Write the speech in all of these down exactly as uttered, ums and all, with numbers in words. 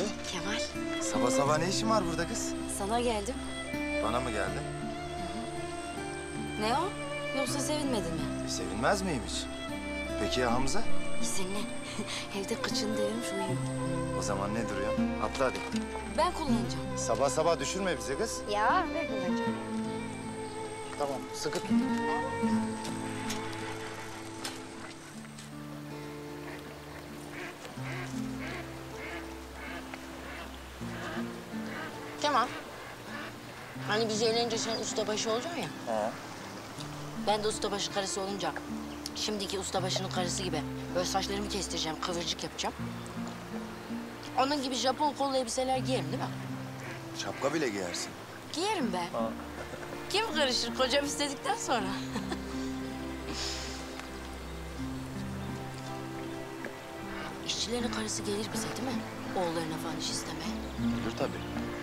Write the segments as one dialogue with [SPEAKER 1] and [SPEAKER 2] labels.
[SPEAKER 1] Kemal,
[SPEAKER 2] Sabah sabah ne işin var burada kız?
[SPEAKER 1] sana geldim.
[SPEAKER 2] Bana mı geldin?
[SPEAKER 1] Ne o? Yoksa sevinmedin mi?
[SPEAKER 2] E, sevinmez miyim hiç? Peki ya Hamza?
[SPEAKER 1] İzinli. Evde kıçını devirmiş uyuyor.
[SPEAKER 2] O zaman ne duruyorsun? Atla hadi.
[SPEAKER 1] Ben kullanacağım.
[SPEAKER 2] Sabah sabah düşürme bizi kız.
[SPEAKER 1] Ya ben kullanacağım.
[SPEAKER 2] Tamam, sıkı tut.
[SPEAKER 1] Kemal. Hani biz evlenince sen ustabaşı olacaksın ya.
[SPEAKER 2] He.
[SPEAKER 1] Ben de ustabaşı karısı olunca şimdiki ustabaşının karısı gibi böyle saçlarımı kestireceğim, kıvırcık yapacağım. Onun gibi Japon kollu elbiseler giyerim değil mi?
[SPEAKER 2] Şapka bile giyersin.
[SPEAKER 1] Giyerim be. Kim karışır kocam istedikten sonra? İşçilerin karısı gelir bize değil mi? Oğullarına falan iş istemeye.
[SPEAKER 2] Gelir tabii.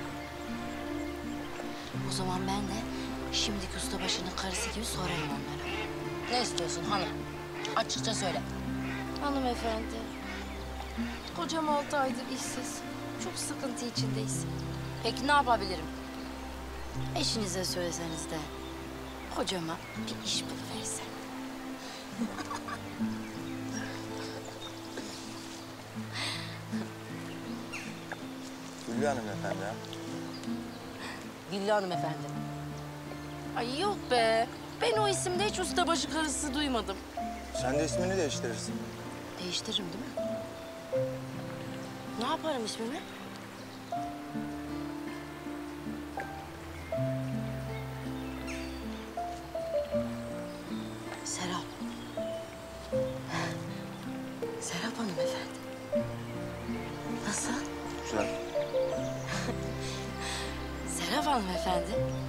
[SPEAKER 1] O zaman ben de şimdiki ustabaşının karısı gibi sorarım onlara. Ne istiyorsun hanım? Açıkça söyle. Hanımefendi, kocam altı aydır işsiz. Çok sıkıntı içindeyiz. Peki ne yapabilirim? Eşinize söyleseniz de kocama bir iş buluverse.
[SPEAKER 2] Hülya Hanım efendi ya.
[SPEAKER 1] Güllü hanımefendi. Ay yok be. Ben o isimde hiç ustabaşı karısı duymadım.
[SPEAKER 2] Sen de ismini değiştirirsin.
[SPEAKER 1] Değiştiririm değil mi? Ne yaparım ismimi? Serap. Serap hanımefendi. Nasıl?
[SPEAKER 2] Güzel.
[SPEAKER 1] Serap hanımefendi.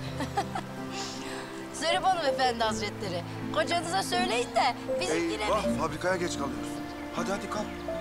[SPEAKER 1] Serap hanımefendi hazretleri. Kocanıza söyleyin de bizimkine...
[SPEAKER 2] Eyvah, fabrikaya geç kalıyoruz. Hadi hadi kalk.